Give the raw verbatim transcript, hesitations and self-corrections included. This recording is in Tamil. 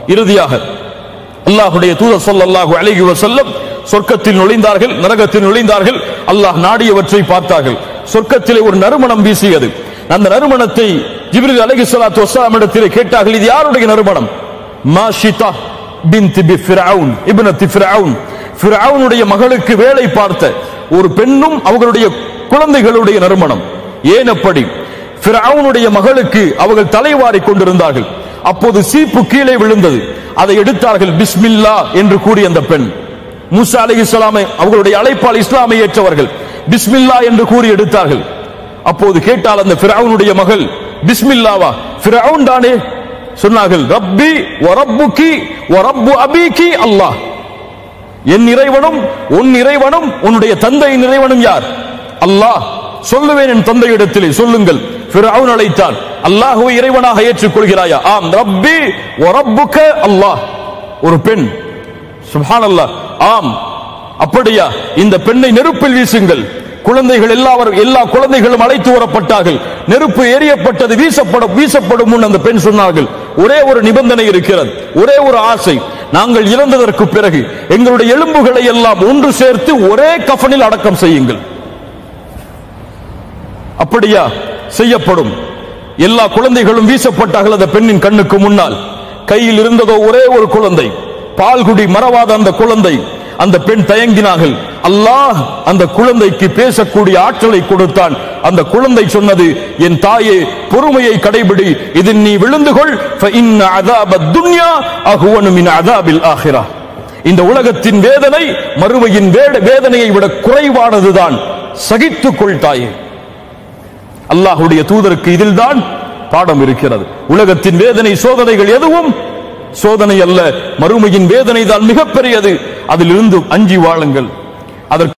இறுதியாக அல்லாஹ்வுடைய தூதர் ஸல்லல்லாஹு அலைஹி வஸல்லம் சொர்க்கத்தில் நுழைந்தார்கள், நரகத்தில் நுழைந்தார்கள். அல்லாஹ் நாடியவற்றை பார்த்தார்கள். சொர்க்கத்திலே ஒரு நறுமணம் வீசியது. அந்த நறுமணத்தை ஜிப்ரீல் அலைஹிஸ்ஸலாத்து வஸ்ஸலாம் இடத்திலே கேட்டார்கள், இது யாருடைய நறுமணம்? மாஷிதா பின்த் பி ஃபிரௌன் இப்னத் ஃபிரௌன், ஃபிரௌனுடைய மகளுக்கு வேலை பார்த்த ஒரு பெண்ணும் அவர்களுடைய குழந்தைகளுடைய நறுமணம். ஏன் அப்படி? ஃபிரௌனுடைய மகளுக்கு அவர்கள் தலைவாரி கொண்டிருந்தார்கள். அப்போது சீப்பு கீழே விழுந்தது. அதை எடுத்தார்கள். பிஸ்மில்லா என்று கூறிய அந்த பெண், மூசா அலைஹிஸ்ஸலாம் அவர்களுடைய அழைப்பால் இஸ்லாமை ஏற்றவர்கள், பிஸ்மில்லா என்று கூறி எடுத்தார்கள். அப்போது கேட்டால் அந்த ஃபிரௌனுடைய மகள், பிஸ்மில்லாவா? ஃபிரௌன் தானே. சொன்னார்கள், ரப்பி வ ரப்புகி வ ரப்பு அபீகி அல்லாஹ், என் இறைவனும் உன் இறைவனும் உன்னுடைய தந்தையின் இறைவனும் யார்? அல்லாஹ். சொல்லுவேன் என் தந்தையிடத்திலே, சொல்லுங்கள். ஃபிரௌன் அழைத்தான், அல்லாஹ்வை இறைவனாக ஏற்றுக்கொள்கிறாயா? ஆம். ரப்பி வ ரப்புக அல்லாஹ். ஒரு பெண், சுப்ஹானல்லாஹ். ஆம். அப்படியா? இந்த பெண்ணை நெருப்பில் வீசுங்கள். குழந்தைகள் எல்லாரும் எல்லா குழந்தைகளும் அழைத்து வரப்பட்டார்கள். நெருப்பு எரியப்பட்டது. வீசப்படும் வீசப்படும் முன் அந்த பெண் சொன்னார்கள், ஒரே ஒரு நிபந்தனை இருக்கிறது, ஒரே ஒரு ஆசை. நாங்கள் இறந்ததற்கு பிறகு எங்களுடைய எலும்புகளை எல்லாம் ஒன்று சேர்த்து ஒரே கஃனில் அடக்கம் செய்யுங்கள். அப்படியா? செய்யப்படும். எல்லா குழந்தைகளும் வீசப்பட்டார்கள் அந்த பெண்ணின் கண்ணுக்கு முன்னால். கையில் இருந்ததோ ஒரே ஒரு குழந்தை, பால்குடி மறவாத அந்த குழந்தை. அந்த பெண் தயங்கினார்கள். அல்லாஹ் அந்த குழந்தைக்கு பேசக்கூடிய ஆற்றலை கொடுத்தான். அந்த குழந்தை சொன்னது, என் தாயே, பொறுமையை கடைபிடி, இதில் நீ விழுந்து கொள். ஃபஇன்ன அஸாபத் துன்யா அஹ்வனு மின் அஸாபில் ஆখিরাহ. இந்த உலகத்தின் வேதனை மறுமையின் வேதனையை விட குறைவானதுதான், சகித்துக் கொள் தாயே. அல்லாஹ்வுடைய தூதருக்கு இதில்தான் பாடம் இருக்கிறது. உலகத்தின் வேதனை சோதனைகள் எதுவும் சோதனை அல்ல, மறுமையின் வேதனை தான் மிகப்பெரியது. அதிலிருந்து அஞ்சி வாழுங்கள். அதற்கு